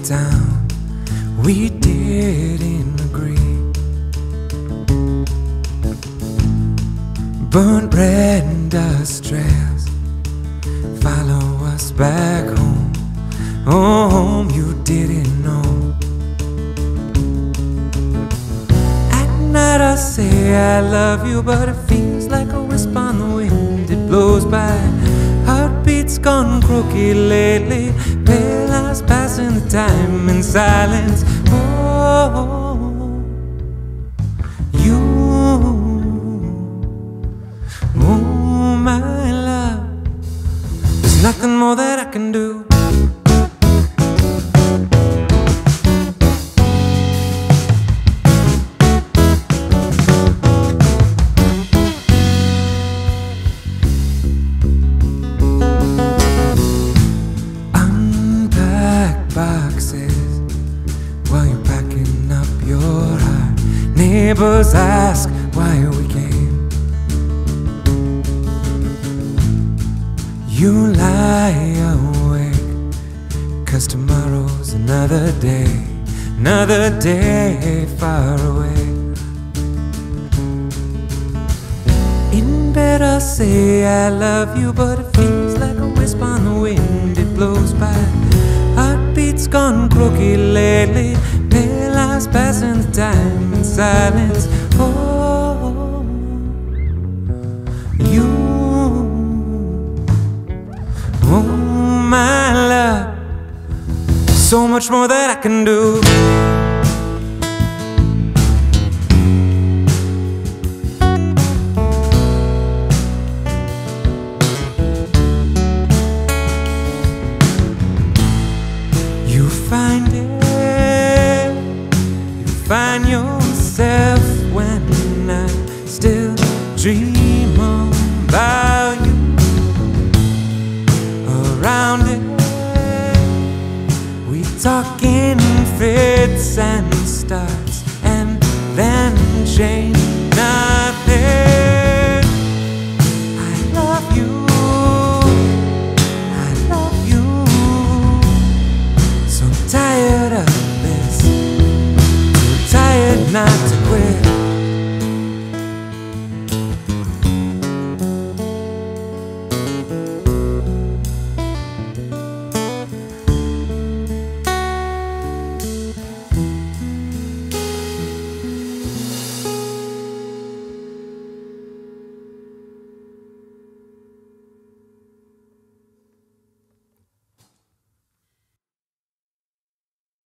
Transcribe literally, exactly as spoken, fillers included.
down, we didn't agree. Burnt red industrials follow us back home. Oh, home you didn't know. At night I say I love you, but it feels like a whisper on the wind. It blows by. Heartbeats gone croaky lately. Pale eyes passing the time in silence. Oh, you, oh my love. There's nothing more that I can do. Boxes while you're packing up your heart. Neighbors ask why we came. You lie awake, 'cause tomorrow's another day, another day far away. In bed I say I love you, but it feels like a whisper on the wind. It blows by. Heartbeats gone croaky lately. Pale eyes passing the time in silence. Oh, you, oh my love. So much more that I can do. You find it, you find yourself when I still dream about you. Around it, we talk in fits and starts, and then change nothing. I love you, I love you. Tired of this, too tired not to quit.